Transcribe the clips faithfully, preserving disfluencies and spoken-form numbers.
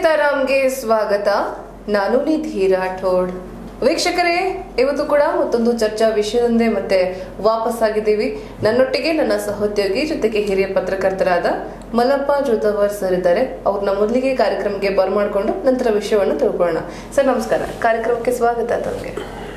ಸಿತಾರಾಮ್ಗೆ ಸ್ವಾಗತ. ನಾನು ನಿಧಿ ರಾಠೋಡ್. ವೀಕ್ಷಕರೇ, ಇವತ್ತು ಕೂಡ ಮತ್ತೊಂದು ಚರ್ಚಾ ವಿಷಯದಂದೇ ಮತ್ತೆ ವಾಪಸ್ ಆಗಿದ್ದೀವಿ. ನನ್ನೊಟ್ಟಿಗೆ ನನ್ನ ಸಹೋದ್ಯೋಗಿ ಜೊತೆಗೆ ಹಿರಿಯ ಪತ್ರಕರ್ತರಾದ ಮಲ್ಲಪ್ಪ ಜೋತವರ್ ಸರ್ ಇದ್ದಾರೆ. ಅವ್ರನ್ನ ಮೊದಲಿಗೆ ಕಾರ್ಯಕ್ರಮಕ್ಕೆ ಬರ್ಮಾಡ್ಕೊಂಡು ನಂತರ ವಿಷಯವನ್ನು ತಿಳ್ಕೊಳ್ಳೋಣ. ಸರ್ ನಮಸ್ಕಾರ, ಕಾರ್ಯಕ್ರಮಕ್ಕೆ ಸ್ವಾಗತ ತಮಗೆ.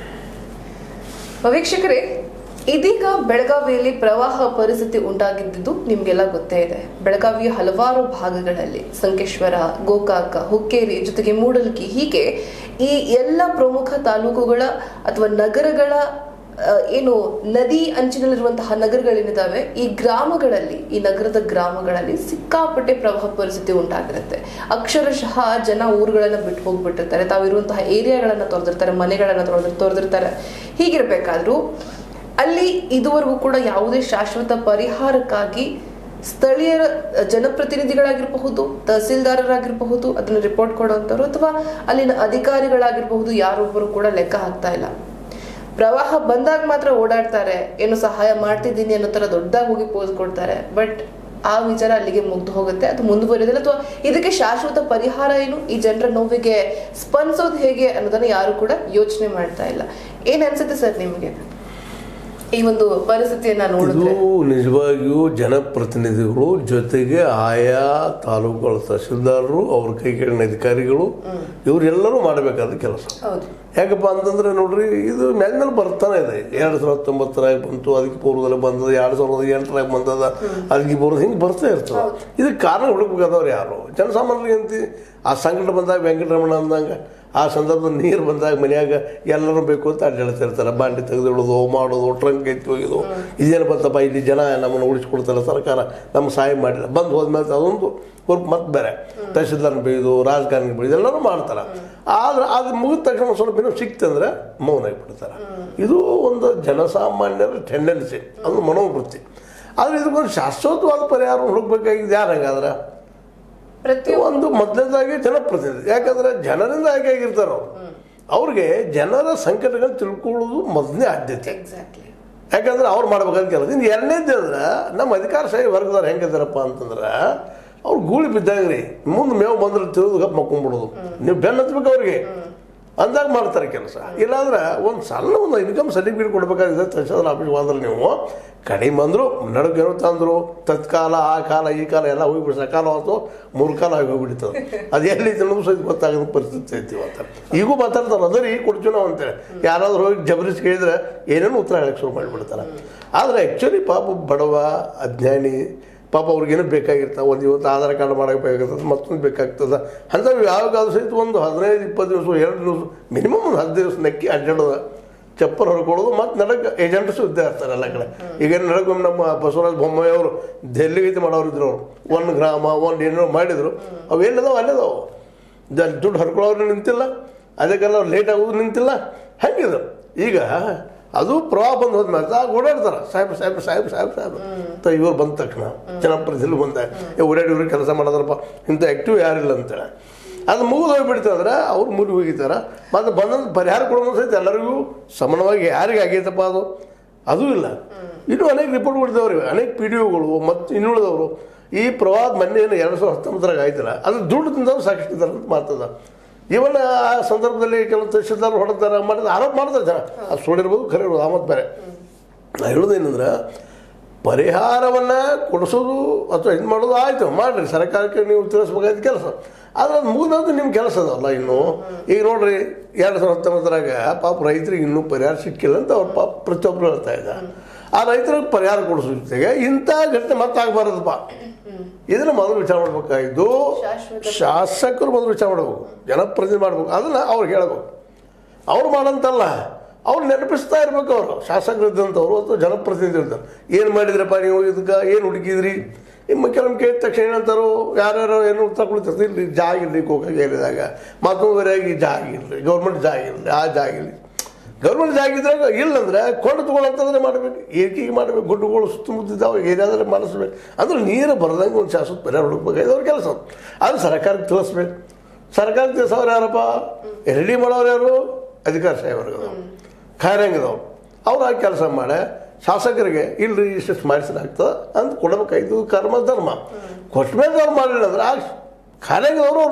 ವೀಕ್ಷಕರೇ, ಇದೀಗ ಬೆಳಗಾವಿಯಲ್ಲಿ ಪ್ರವಾಹ ಪರಿಸ್ಥಿತಿ ಉಂಟಾಗಿದ್ದು ನಿಮ್ಗೆಲ್ಲ ಗೊತ್ತೇ ಇದೆ. ಬೆಳಗಾವಿಯ ಹಲವಾರು ಭಾಗಗಳಲ್ಲಿ ಸಂಕೇಶ್ವರ, ಗೋಕಾಕ, ಹುಕ್ಕೇರಿ ಜೊತೆಗೆ ಮೂಡಲ್ಗಿ, ಹೀಗೆ ಈ ಎಲ್ಲ ಪ್ರಮುಖ ತಾಲೂಕುಗಳ ಅಥವಾ ನಗರಗಳ ಏನು ನದಿ ಅಂಚಿನಲ್ಲಿರುವಂತಹ ನಗರಗಳೇನಿದಾವೆ, ಈ ಗ್ರಾಮಗಳಲ್ಲಿ ಈ ನಗರದ ಗ್ರಾಮಗಳಲ್ಲಿ ಸಿಕ್ಕಾಪಟ್ಟೆ ಪ್ರವಾಹ ಪರಿಸ್ಥಿತಿ ಉಂಟಾಗಿರುತ್ತೆ. ಅಕ್ಷರಶಃ ಜನ ಊರುಗಳನ್ನ ಬಿಟ್ಟು ಹೋಗ್ಬಿಟ್ಟಿರ್ತಾರೆ, ತಾವಿರುವಂತಹ ಏರಿಯಾಗಳನ್ನ ತೊರೆದಿರ್ತಾರೆ, ಮನೆಗಳನ್ನ ತೊರೆದು ತೊರೆದಿರ್ತಾರೆ. ಹೀಗಿರ್ಬೇಕಾದ್ರೂ ಅಲ್ಲಿ ಇದುವರೆಗೂ ಕೂಡ ಯಾವುದೇ ಶಾಶ್ವತ ಪರಿಹಾರಕ್ಕಾಗಿ ಸ್ಥಳೀಯರ ಜನಪ್ರತಿನಿಧಿಗಳಾಗಿರಬಹುದು, ತಹಸೀಲ್ದಾರರಾಗಿರಬಹುದು, ಅದನ್ನು ರಿಪೋರ್ಟ್ ಕೊಡುವಂಥವ್ರು ಅಥವಾ ಅಲ್ಲಿನ ಅಧಿಕಾರಿಗಳಾಗಿರಬಹುದು, ಯಾರೊಬ್ಬರು ಕೂಡ ಲೆಕ್ಕ ಹಾಕ್ತಾ ಇಲ್ಲ. ಪ್ರವಾಹ ಬಂದಾಗ ಮಾತ್ರ ಓಡಾಡ್ತಾರೆ, ಏನು ಸಹಾಯ ಮಾಡ್ತಿದ್ದೀನಿ ಅನ್ನೋ ತರ ದೊಡ್ಡದಾಗಿ ಹೋಗಿ ಪೋಸ್ ಕೊಡ್ತಾರೆ. ಬಟ್ ಆ ವಿಚಾರ ಅಲ್ಲಿಗೆ ಮುಗ್ದು ಹೋಗುತ್ತೆ, ಅದು ಮುಂದುವರಿಯೋದಿಲ್ಲ. ಅಥವಾ ಇದಕ್ಕೆ ಶಾಶ್ವತ ಪರಿಹಾರ ಏನು, ಈ ಜನರ ನೋವಿಗೆ ಸ್ಪಂದಿಸೋದು ಹೇಗೆ ಅನ್ನೋದನ್ನ ಯಾರು ಕೂಡ ಯೋಚನೆ ಮಾಡ್ತಾ ಇಲ್ಲ. ಏನ್ ಅನ್ಸುತ್ತೆ ಸರ್ ನಿಮ್ಗೆ ಈ ಒಂದು ಪರಿಸ್ಥಿತಿಯನ್ನ ನೋಡಿದ್ರೆ? ಇದು ನಿಜವಾಗಿಯೂ ಜನಪ್ರತಿನಿಧಿಗಳು ಜೊತೆಗೆ ಆಯಾ ತಾಲೂಕುಗಳ ತಹಸೀಲ್ದಾರರು, ಅವ್ರ ಕೈಗಳಿನ ಅಧಿಕಾರಿಗಳು, ಇವರೆಲ್ಲರೂ ಮಾಡಬೇಕಾದ ಕೆಲಸ. ಯಾಕಪ್ಪ ಅಂತಂದ್ರೆ ನೋಡ್ರಿ, ಇದು ಮೇಲೆ ಮೇಲೆ ಬರ್ತಾನೆ ಇದೆ. ಎರಡ್ ಸಾವಿರದ ಹತ್ತೊಂಬತ್ತರಾಗ ಬಂತು, ಅದಕ್ಕೆ ಪೂರ್ವದಲ್ಲಿ ಬಂದದ, ಎರಡ್ ಸಾವಿರದ ಎಂಟರಾಗ ಬಂದದ, ಅದಕ್ಕೆ ಪೂರ್ವ ಹಿಂಗೆ ಬರ್ತಾ ಇರ್ತದೆ. ಇದಕ್ಕೆ ಕಾರಣ ಹುಡುಕ್ಬೇಕಾದವ್ರು ಯಾರು? ಜನಸಾಮಾನ್ಯರಿಗೆ ಅಂತಿ ಆ ಸಂಕಟ ಬಂದಾಗ ವೆಂಕಟರಮಣ ಅಂದಂಗೆ ಆ ಸಂದರ್ಭದಲ್ಲಿ ನೀರು ಬಂದಾಗ ಮನ್ಯಾಗ ಎಲ್ಲರೂ ಬೇಕು ಅಂತ ಅಡ್ಡಾಡ್ತಿರ್ತಾರೆ. ಬಾಂಡಿ ತೆಗೆದಿಡೋದು, ಮಾಡೋದು, ಟ್ರಂಕ್ ಎತ್ತಿ ಹೋಗಿದ್ದು, ಇದೇನು ಬಂತಪ್ಪ ಇಲ್ಲಿ ಜನ ನಮ್ಮನ್ನು ಉಳಿಸ್ಕೊಡ್ತಾರೆ, ಸರ್ಕಾರ ನಮ್ಮ ಸಹಾಯ ಮಾಡಿಲ್ಲ, ಬಂದು ಹೋದ್ಮೇಲೆ ಅದೊಂದು ವರ್ಕ್ ಮತ್ತೆ ಬೇರೆ ತಹಸೀಲ್ದಾರ್ನ ಬೆಳೆದು ರಾಜಕಾರಣಿಗೆ ಬೆಳೆದು ಎಲ್ಲರೂ ಮಾಡ್ತಾರೆ. ಆದ್ರೆ ಅದು ಮುಗಿದ ತಕ್ಷಣ ಸ್ವಲ್ಪ ಏನೋ ಸಿಕ್ತಂದ್ರೆ ಮೌನ ಆಗಿಬಿಡ್ತಾರೆ. ಇದು ಒಂದು ಜನಸಾಮಾನ್ಯರ ಟೆಂಡೆನ್ಸಿ, ಅದು ಮನೋವೃತ್ತಿ. ಆದರೆ ಇದಕ್ಕೊಂದು ಶಾಶ್ವತವಾದ ಪರಿಹಾರ ಹುಡುಕ್ಬೇಕಾಗಿದೆ. ಯಾರು ಹಂಗಾದ್ರೆ ಒಂದು ಮೊದಲನೇದಾಗಿ ಜನಪ್ರತಿನಿಧಿ. ಯಾಕಂದ್ರೆ ಜನರಿಂದ ಆಯ್ಕೆ ಆಗಿರ್ತಾರ ಅವ್ರು, ಅವ್ರಿಗೆ ಜನರ ಸಂಕಟಗಳು ತಿಳ್ಕೊಳ್ಳೋದು ಮೊದಲನೇ ಆದ್ಯತೆ. ಯಾಕಂದ್ರೆ ಅವ್ರು ಮಾಡ್ಬೇಕಾದ ಕೆಲಸ. ಇನ್ನು ಎರಡನೇದು ಅಂದ್ರೆ ನಮ್ಮ ಅಧಿಕಾರಶಾಹಿ ವರ್ಗದವ್ರು ಹೆಂಗಿದಾರಪ್ಪ ಅಂತಂದ್ರೆ, ಅವ್ರು ಗೂಳಿ ಬಿದ್ದಂಗ್ರಿ, ಮುಂದೆ ಮೇವು ಬಂದ್ರೆ ತಿರುದು ಗಪ್ ಮಕ್ಕೊಂಡ್ಬಿಡೋದು. ನೀವು ಬೆನ್ನ ಹತ್ಬೇಕು ಅವ್ರಿಗೆ ಅಂದಾಗ ಮಾಡ್ತಾರೆ ಕೆಲಸ. ಇಲ್ಲಾಂದ್ರೆ ಒಂದು ಸಣ್ಣ ಒಂದು ಇನ್ಕಮ್ ಸರ್ಟಿಫಿಕೇಟ್ ಕೊಡ್ಬೇಕಾಗಿದೆ ತಹಸೀಲ್ದಾರ್ ಆಫೀಸ್ಗೆ ಹೋದ್ರೆ ನೀವು ಕಡಿಮೆ ಬಂದರು ನಡುಗೇನೋ ತಂದರು, ತತ್ಕಾಲ ಆ ಕಾಲ ಈ ಕಾಲ ಎಲ್ಲ ಹೋಗಿಬಿಟ್ಟು ಸಕಾಲ ಹೊತ್ತು ಮೂರು ಕಾಲ ಆಗಿ ಹೋಗ್ಬಿಡ್ತದೆ. ಅದು ಎಲ್ಲಿ ಅನ್ನೋದು ಸಹಿತ ಗೊತ್ತಾಗೋದು ಪರಿಸ್ಥಿತಿ ಐತಿ. ಇವತ್ತು ಈಗೂ ಮಾತಾಡ್ತಾರೆ, ಅದರ ಈಗ ಕೊಡ್ತೀವಿ ನಾವು ಅಂತೇಳಿ. ಯಾರಾದ್ರೂ ಹೋಗಿ ಜಬರಿಸಿ ಕೇಳಿದ್ರೆ ಏನೇನು ಉತ್ತರ ಹೇಳಕ್ಕೆ ಶುರು ಮಾಡಿಬಿಡ್ತಾರೆ. ಆದರೆ ಆ್ಯಕ್ಚುಲಿ ಪಾಪ ಬಡವ ಅಜ್ಞಾನಿ ಪಾಪ ಅವ್ರಿಗೇನು ಬೇಕಾಗಿರ್ತಾವೆ. ಒಂದು ಇವತ್ತು ಆಧಾರ್ ಕಾರ್ಡ್ ಮಾಡೋಕೆ ಬೇಕಾಗಿರ್ತದೆ, ಮತ್ತೊಂದು ಬೇಕಾಗ್ತದೆ. ಅಂಥವು ಯಾವಾಗಾದ್ರೂ ಸಹಿತ ಒಂದು ಹದಿನೈದು ಇಪ್ಪತ್ತು ದಿವಸ ಎರಡು ದಿವಸ ಮಿನಿಮಮ್ ಒಂದು ಹತ್ತು ದಿವಸ ನೆಕ್ಕಿ ಅಡ್ಡಾಡೋದು, ಚಪ್ಪಲ್ ಹೊರ್ಕೊಳ್ಳೋದು, ಮತ್ತು ನಡಕ್ಕೆ ಏಜೆಂಟ್ಸು ಇದ್ದೇ ಇರ್ತಾರೆ ಎಲ್ಲ ಕಡೆ. ಈಗ ನಡಕ್ಕೊಮ್ಮೆ ನಮ್ಮ ಬಸವರಾಜ ಬೊಮ್ಮಾಯಿ ಅವರು ಡೆಲ್ಲಿಗೈತೆ ಮಾಡೋರಿದ್ರು. ಅವರು ಒಂದು ಗ್ರಾಮ ಒಂದು ಏನೋ ಮಾಡಿದ್ರು, ಅವು ಎಲ್ಲದಾವು ಅಲ್ಲೇದಾವು. ದುಡ್ಡು ಹರ್ಕೊಳ್ಳೋರು ನಿಂತಿಲ್ಲ, ಅದಕ್ಕೆಲ್ಲ ಲೇಟ್ ಆಗೋದು ನಿಂತಿಲ್ಲ. ಹೆಂಗಿದ್ರು ಈಗ ಅದು ಪ್ರವಾಹ ಬಂದು ಹೋದ್ಮೇಲೆ ಆಗ ಓಡಾಡ್ತಾರೆ, ಸಾಹೇಬ್ ಸಾಹೇಬ್ ಸಾಹೇಬ್ ಸಾಹೇಬ್ ಸಾಹೇಬ್ ಅಂತ. ಇವ್ರು ಬಂದ ತಕ್ಷಣ ಜನಪ್ರತಿನಿಧಿ ಬಂದ ಓಡಾಡಿ ಇವ್ರಿಗೆ ಕೆಲಸ ಮಾಡೋದ್ರಪ್ಪ, ಇಂಥ ಆ್ಯಕ್ಟಿವ್ ಯಾರಿಲ್ಲ ಅಂತೇಳಿ ಅದು ಮುಗಿದು ಹೋಗಿಬಿಡ್ತಂದ್ರೆ ಅವ್ರು ಮುಗಿ ಹೋಗಿತಾರೆ. ಮತ್ತು ಬಂದಂದು ಪರಿಹಾರ ಕೊಡೋದು ಸಹಿತ ಎಲ್ಲರಿಗೂ ಸಮಾನವಾಗಿ ಯಾರಿಗೆ ಆಗೈತಪ್ಪ ಅದು ಅದೂ ಇಲ್ಲ. ಇನ್ನೂ ಅನೇಕ ರಿಪೋರ್ಟ್ ಕೊಡ್ತೇವ್ರಿ, ಅನೇಕ ಪಿ ಡಿ ಒಗಳು ಮತ್ತು ಇನ್ನುಳಿದವರು ಈ ಪ್ರವಾಹದ ಮೊನ್ನೆ ಏನು ಎರಡು ಸಾವಿರದ ಹತ್ತೊಂಬತ್ತರಾಗ ಆಯ್ತಲ್ಲ, ಅದು ದುಡ್ಡು ತಿಂದವ್ರು ಸಾಕಷ್ಟು ಇದ್ದಾರೆ ಅಂತ ಮಾತದ. ಇವನ್ನ ಆ ಸಂದರ್ಭದಲ್ಲಿ ಕೆಲವು ತಹಸೀಲ್ದಾರ್ ಹೊಡೆದಾರ ಮಾಡಿದ ಆರೋಪ ಮಾಡ್ತಾರೆ ಜನ. ಅದು ಸುಳಿರ್ಬೋದು, ಖರೆ ಇರ್ಬೋದು, ಆ ಮತ್ತು ಬೇರೆ. ನಾ ಹೇಳೋದೇನಂದ್ರೆ, ಪರಿಹಾರವನ್ನು ಕೊಡಿಸೋದು ಅಥವಾ ಇದು ಮಾಡೋದು ಆಯಿತು ಮಾಡಿರಿ, ಸರ್ಕಾರಕ್ಕೆ ನೀವು ತಿಳಿಸ್ಬೇಕಾದ ಕೆಲಸ. ಆದರೆ ಅದು ಮುಗಿದದ್ದು ನಿಮ್ಮ ಕೆಲಸ ಅದಲ್ಲ. ಇನ್ನು ಈಗ ನೋಡ್ರಿ, ಎರಡು ಸಾವಿರದ ಹತ್ತೊಂಬತ್ತರಾಗ ಪಾಪ ರೈತರಿಗೆ ಇನ್ನೂ ಪರಿಹಾರ ಸಿಕ್ಕಿಲ್ಲ ಅಂತ ಅವ್ರು ಪಾಪ ಪ್ರತಿಯೊಬ್ಬರು ಹೇಳ್ತಾ ಇದ್ದಾರೆ. ಆ ರೈತರಿಗೆ ಪರಿಹಾರ ಕೊಡಿಸೋ ಜೊತೆಗೆ ಇಂಥ ಘಟನೆ ಮತ್ತೆ ಆಗಬಾರ್ದಪ್ಪ, ಇದನ್ನು ಮೊದಲು ವಿಚಾರ ಮಾಡ್ಬೇಕಾಗಿದ್ದು ಶಾಸಕರು ಮೊದಲು ವಿಚಾರ ಮಾಡಬೇಕು, ಜನಪ್ರತಿನಿಧಿ ಮಾಡ್ಬೇಕು. ಅದನ್ನು ಅವ್ರಿಗೆ ಹೇಳ್ಬೇಕು. ಅವ್ರು ಮಾಡಂತಲ್ಲ, ಅವ್ರು ನೆನಪಿಸ್ತಾ ಇರ್ಬೇಕು. ಅವರು ಶಾಸಕರು ಇದ್ದಂಥವ್ರು ಅಥವಾ ಜನಪ್ರತಿನಿಧಿ ಇರ್ತಾರೆ, ಏನು ಮಾಡಿದ್ರಪ್ಪ ನೀವು, ಇದಕ್ಕೆ ಏನು ಹುಡುಕಿದ್ರಿ? ನಿಮ್ಮ ಕೆಲವೊಮ್ಮೆ ಕೇಳಿದ ತಕ್ಷಣ ಏನಂತಾರೋ, ಯಾರ್ಯಾರೋ ಏನು ತಗೊಳ್ತಿರ್ತೀವಿ, ಇಲ್ಲಿ ಜಾಗ ಇರಲಿ ಗೋಕಾಗ ಏರಿದಾಗ, ಮತ್ತೊಂದುವರೆಯಾಗಿ ಜಾಗ ಇರಲಿ, ಗೌರ್ಮೆಂಟ್ ಜಾಗ ಇರಲಿ, ಆ ಜಾಗ ಇರಲಿ. ಗೌರ್ಮೆಂಟ್ ಜಾಗ ಇದ್ದಾಗ ಇಲ್ಲಂದ್ರೆ ಕೊಂಡು ತೊಗೊಳಂತಂದ್ರೆ ಮಾಡಬೇಕು, ಏಕಿಗೆ ಮಾಡಬೇಕು. ಗುಡ್ಡುಗಳು ಸುತ್ತಮುತ್ತಿದ್ದಾವೆ ಏರಿಯಾದಲ್ಲಿ ಮಾಡಿಸ್ಬೇಕು. ಅಂದ್ರೆ ನೀರು ಬರದಂಗೆ ಒಂದು ಶಾಶ್ವತ ಪರಿಹಾರ ಹುಡುಕ್ಬೇಕಾಗಿದೆ ಅವ್ರ ಕೆಲಸ. ಅದು ಸರ್ಕಾರಕ್ಕೆ ತಿಳಿಸ್ಬೇಕು. ಸರ್ಕಾರಕ್ಕೆ ತಿಳಿಸೋರು ಯಾರಪ್ಪ? ರೆಡಿ ಮಾಡೋರು ಯಾರು? ಅಧಿಕಾರಶಾಹಿ ವರ್ಗದವ್ರು, ಖಾಯರಂಗದವ್ರು. ಅವ್ರು ಆ ಕೆಲಸ ಮಾಡಿ ಶಾಸಕರಿಗೆ ಇಲ್ರಿ ಇಷ್ಟು ಮಾಡಿಸಲಾಗ್ತದೆ ಅಂತ ಕೊಡಬೇಕಾಯ್ತು. ಕರ್ಮ ಧರ್ಮ ಕೊಟ್ಟ ಮೇಲೆ ಅವ್ರು ಮಾಡಲಿಲ್ಲ ಅಂದ್ರೆ ಆ ಖಾಯರಂಗದವರು